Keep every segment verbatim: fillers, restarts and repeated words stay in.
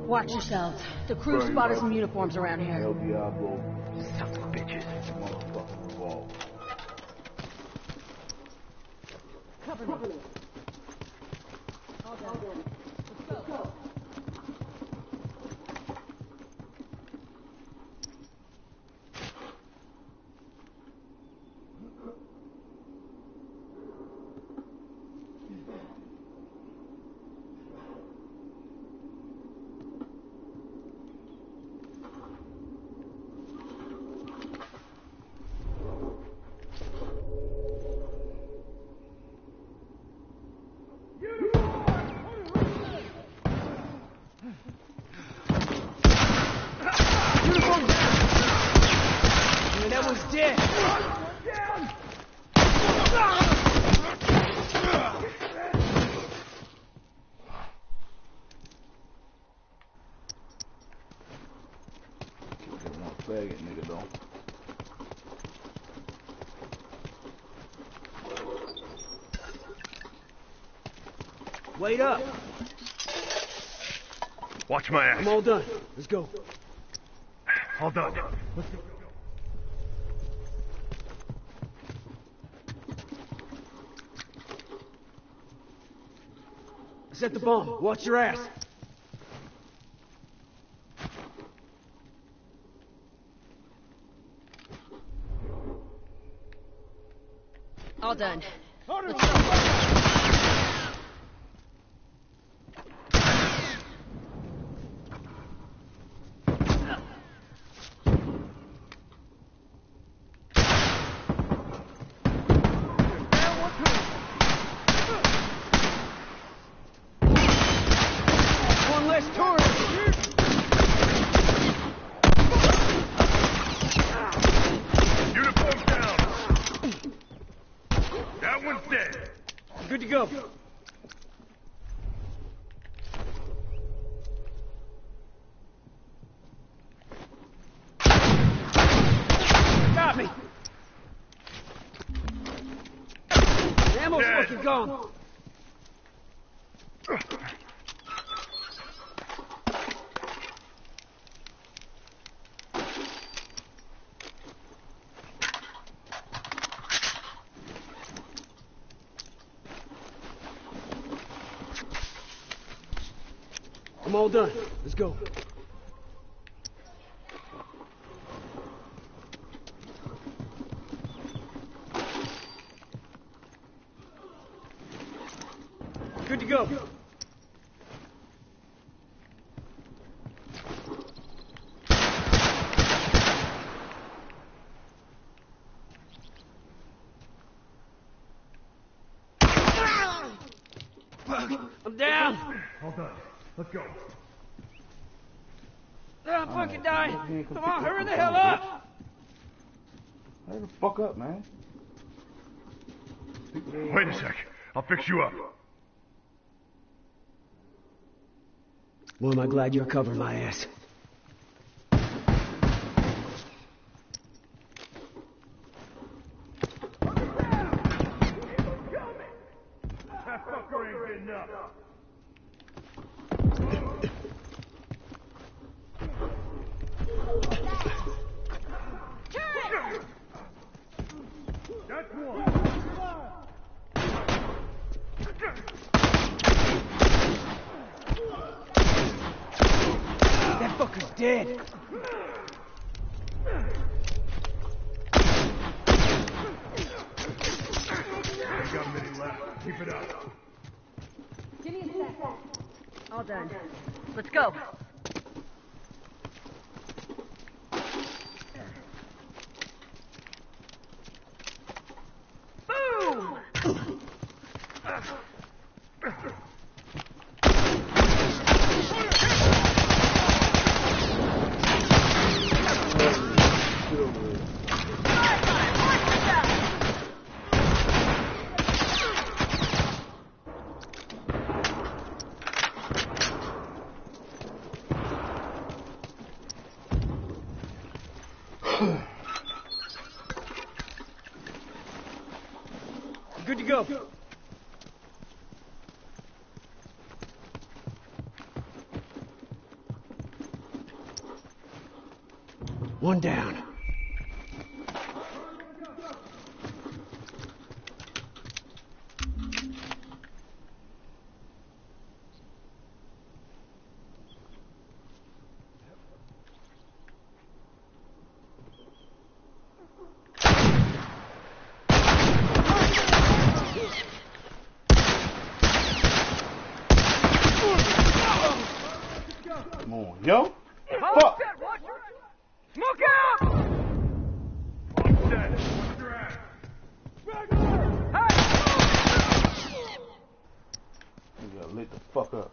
Watch yourselves. The crew spotted some uniforms around here. El Diablo. Sons of bitches. Motherfucking revolver. Cover me. All done. Let's go. Faggot nigga though. Wait up! Watch my ass. I'm all done. Let's go. All done. Let's go. Set the bomb. Watch your ass. All done. Let's go. One less turret. Uniform down. That one's dead. Good to go. Got me. The ammo's Dead. fucking gone. I'm all done. Let's go. Good to go. I'm down. All done. Let's go. I'm fucking dying. Come on, hurry the hell up. Hurry the fuck up, man. Wait a sec. I'll fix you up. Boy, am I glad you're covering my ass. That fucker ain't getting up. That's one. That fucker's dead. Ain't got many left. Keep it up. Give me a sec. All done. Let's go. Boom! Good to go. One down. Come on, yo. Oh, Fuck. shit, watch your... Smoke out! I'm dead. Watch your ass. Hey! You got lit the fuck up.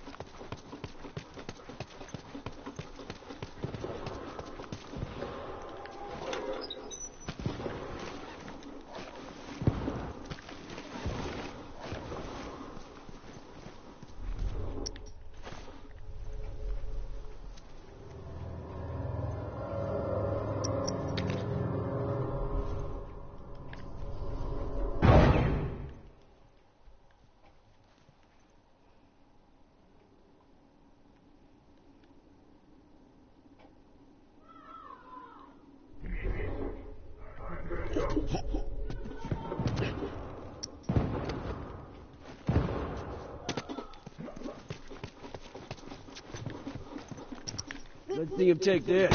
Let's see him take this.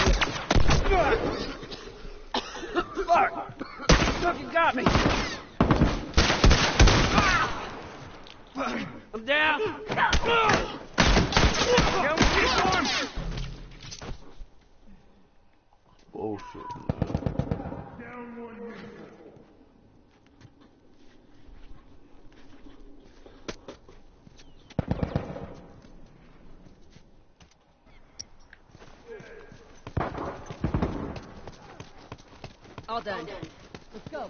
Fuck! Fucking got me! I'm down! Bullshit, man. Down one uniform. All done. Let's go.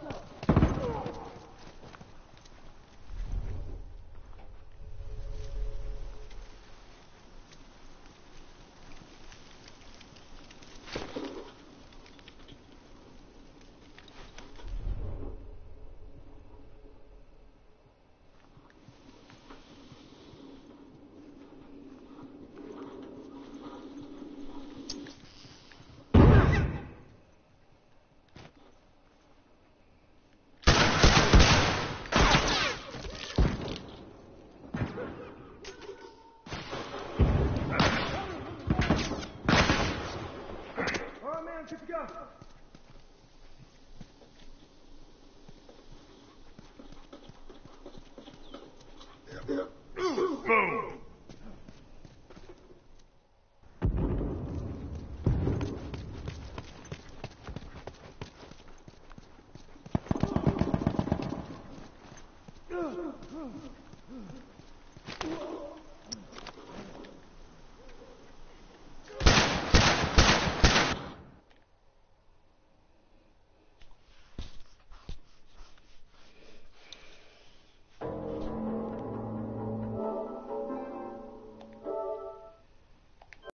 All right, man, get to go. Boom.